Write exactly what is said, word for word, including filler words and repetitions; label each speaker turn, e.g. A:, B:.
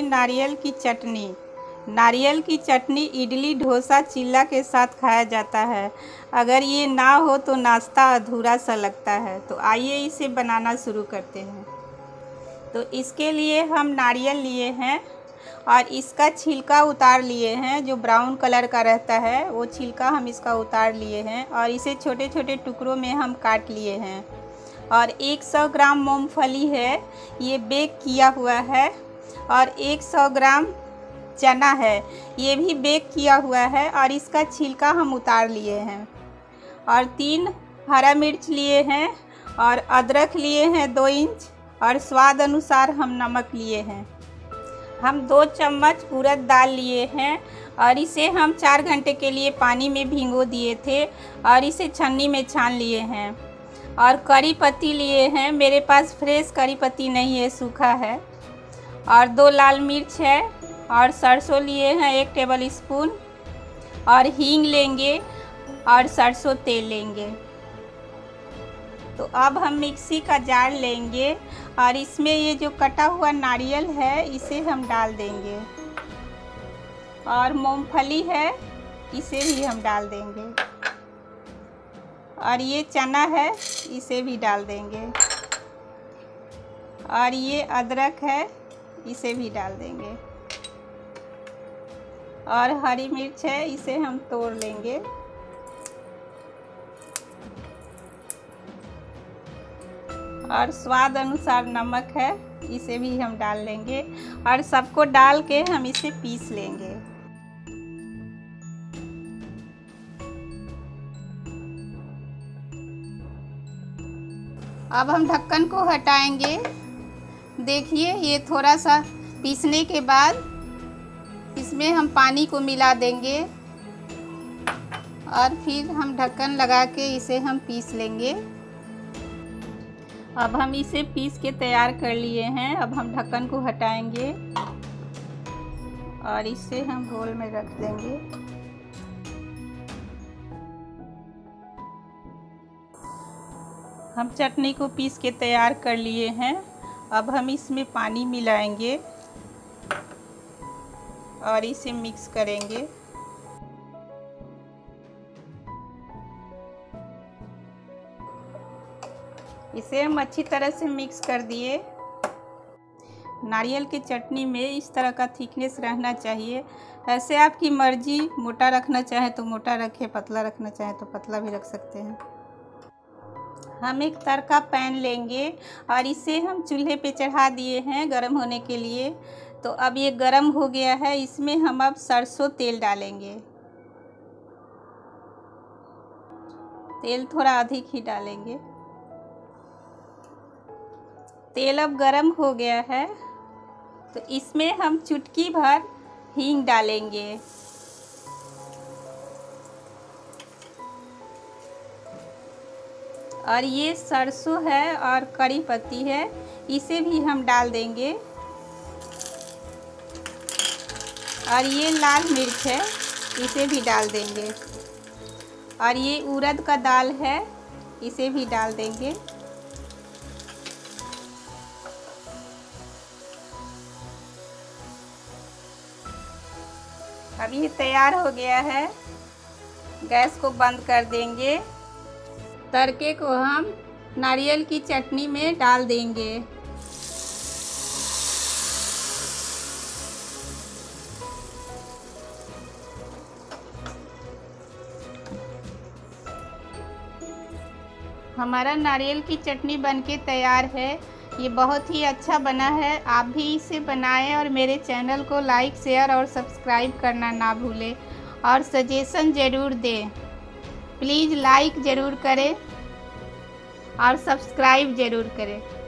A: कि नारियल की चटनी। नारियल की चटनी इडली, डोसा, चिल्ला के साथ खाया जाता है। अगर ये ना हो तो नाश्ता अधूरा सा लगता है। तो आइए इसे बनाना शुरू करते हैं। तो इसके लिए हम नारियल लिए हैं और इसका छिलका उतार लिए हैं। जो ब्राउन कलर का रहता है वो छिलका हम इसका उतार लिए हैं और इसे छोटे छोटे टुकड़ों में हम काट लिए हैं। और सौ ग्राम मूंगफली है, ये बेक किया हुआ है। और सौ ग्राम चना है, ये भी बेक किया हुआ है और इसका छिलका हम उतार लिए हैं। और तीन हरा मिर्च लिए हैं और अदरक लिए हैं दो इंच और स्वाद अनुसार हम नमक लिए हैं। हम दो चम्मच उड़द दाल लिए हैं और इसे हम चार घंटे के लिए पानी में भिगो दिए थे और इसे छन्नी में छान लिए हैं। और करी पत्ती लिए हैं, मेरे पास फ्रेश करी पत्ती नहीं है, सूखा है। और दो लाल मिर्च है और सरसों लिए हैं एक टेबल स्पून और हींग लेंगे और सरसों तेल लेंगे। तो अब हम मिक्सी का जार लेंगे और इसमें ये जो कटा हुआ नारियल है इसे हम डाल देंगे और मूंगफली है इसे भी हम डाल देंगे और ये चना है इसे भी डाल देंगे और ये अदरक है इसे भी डाल देंगे और हरी मिर्च है इसे हम तोड़ लेंगे। और स्वाद अनुसार नमक है इसे भी हम डाल लेंगे और सबको डाल के हम इसे पीस लेंगे। अब हम ढक्कन को हटाएंगे। देखिए ये थोड़ा सा पीसने के बाद इसमें हम पानी को मिला देंगे और फिर हम ढक्कन लगा के इसे हम पीस लेंगे। अब हम इसे पीस के तैयार कर लिए हैं। अब हम ढक्कन को हटाएंगे और इसे हम बोल में रख देंगे। हम चटनी को पीस के तैयार कर लिए हैं। अब हम इसमें पानी मिलाएंगे और इसे मिक्स करेंगे। इसे हम अच्छी तरह से मिक्स कर दिए। नारियल की चटनी में इस तरह का थिकनेस रहना चाहिए। ऐसे आपकी मर्जी, मोटा रखना चाहे तो मोटा रखें, पतला रखना चाहे तो पतला भी रख सकते हैं। हम एक तड़का पैन लेंगे और इसे हम चूल्हे पे चढ़ा दिए हैं गरम होने के लिए। तो अब ये गरम हो गया है, इसमें हम अब सरसों तेल डालेंगे। तेल थोड़ा अधिक ही डालेंगे। तेल अब गरम हो गया है तो इसमें हम चुटकी भर हींग डालेंगे। और ये सरसों है और करी पत्ती है इसे भी हम डाल देंगे। और ये लाल मिर्च है इसे भी डाल देंगे। और ये उड़द का दाल है इसे भी डाल देंगे। अब ये तैयार हो गया है, गैस को बंद कर देंगे। तड़के को हम नारियल की चटनी में डाल देंगे। हमारा नारियल की चटनी बनके तैयार है। ये बहुत ही अच्छा बना है। आप भी इसे बनाएं और मेरे चैनल को लाइक, शेयर और सब्सक्राइब करना ना भूलें और सजेशन ज़रूर दें। प्लीज़ लाइक ज़रूर करें और सब्सक्राइब ज़रूर करें।